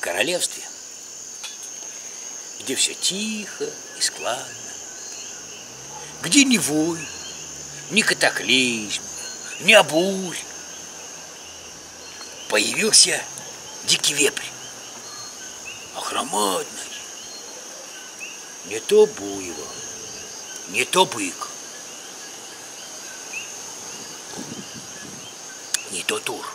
королевстве, где все тихо и складно, где ни войн, ни катаклизм, ни бурь, появился дикий вепрь, огромадный, не то буйвол, не то бык, не то тур.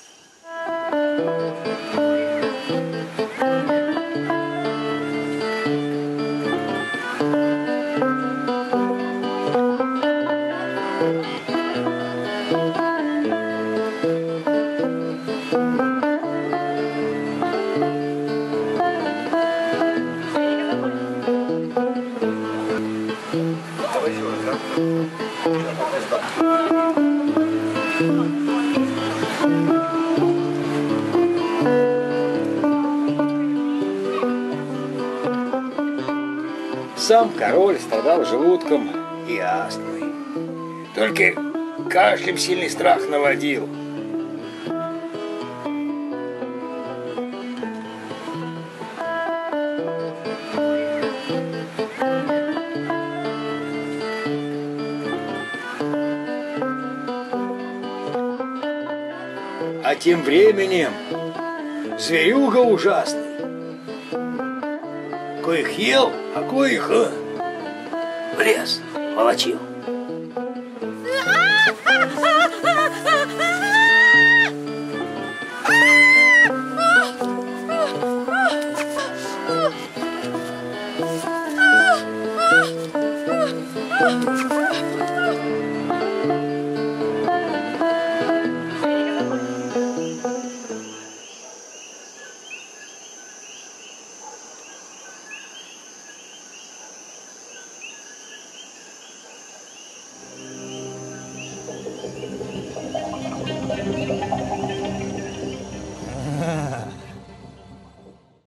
Сам король страдал желудком и астмой. Только кашлем сильный страх наводил. А тем временем зверюга ужасный, коих ел, а коих в лес волочил.